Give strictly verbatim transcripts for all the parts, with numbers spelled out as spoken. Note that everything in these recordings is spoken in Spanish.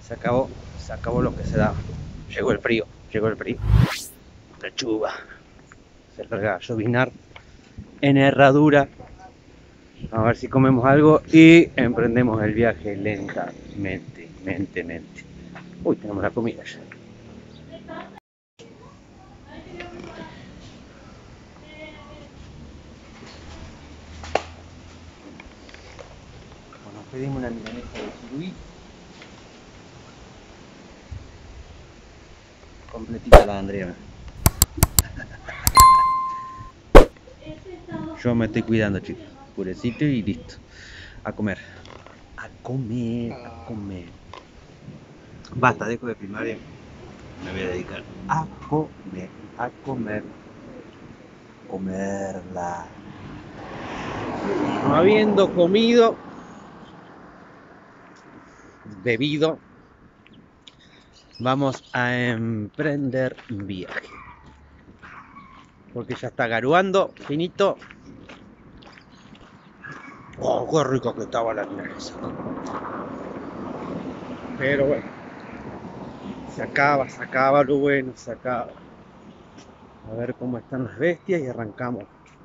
Se acabó, se acabó lo que se daba. Llegó el frío, llegó el frío. La chuva. Se larga a llovinar en Herradura. A ver si comemos algo y emprendemos el viaje lentamente, mente, mente. Uy, tenemos la comida ya. Bueno, pedimos una milanesa de surubí. Completita la de Andrea. Yo me estoy cuidando, chicos. Purecito y listo. A comer. A comer, a comer. Basta, dejo de primaria. Me voy a dedicar a comer, a comer. Comerla. No habiendo comido, bebido, vamos a emprender un viaje. Porque ya está garuando, finito. Oh, qué rico que estaba la milanesa. Pero bueno, se acaba, se acaba lo bueno, se acaba. A ver cómo están las bestias y arrancamos.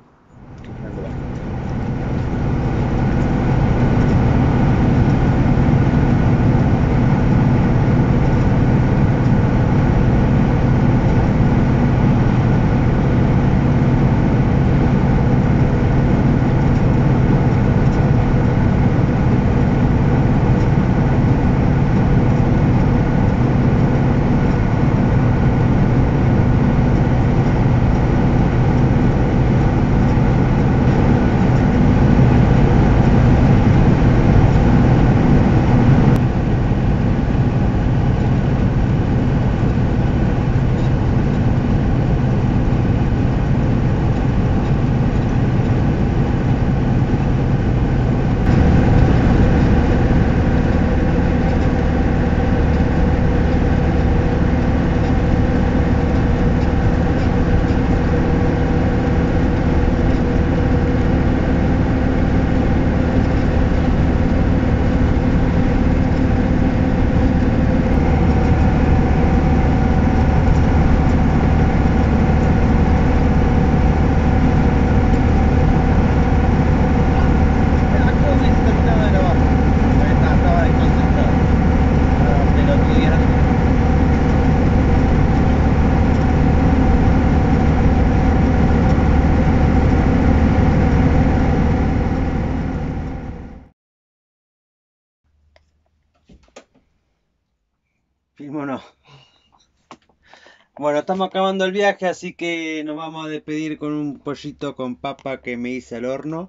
¿Filmo o no? Bueno, estamos acabando el viaje, así que nos vamos a despedir con un pollito con papa que me hice al horno.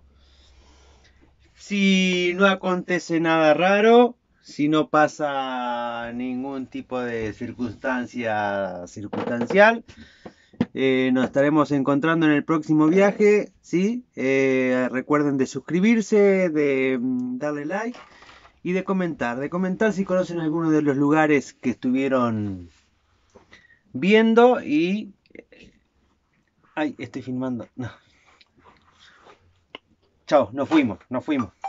Si no acontece nada raro, si no pasa ningún tipo de circunstancia circunstancial, eh, nos estaremos encontrando en el próximo viaje, ¿sí? Eh, recuerden de suscribirse, de mm, darle like y de comentar, de comentar si conocen alguno de los lugares que estuvieron viendo y... Ay, estoy filmando. No. Chao, nos fuimos, nos fuimos.